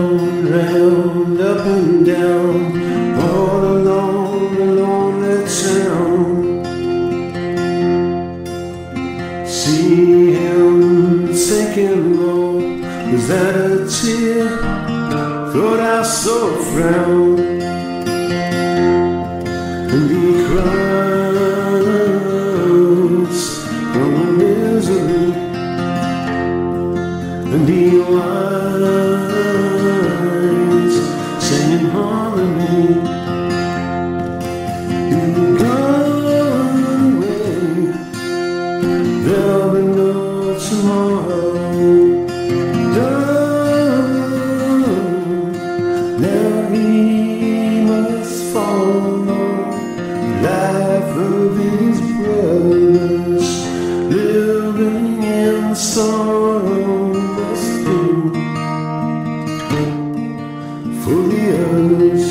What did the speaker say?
round, round, up and down, all along the lonely town. See him sinking low. Was that a tear? Thought I saw a frown. And he cries from the misery, and he whines, singing harmony. You've gone away, there'll be no tomorrow. Now he must follow life of his brothers, living in sorrow must do for the others.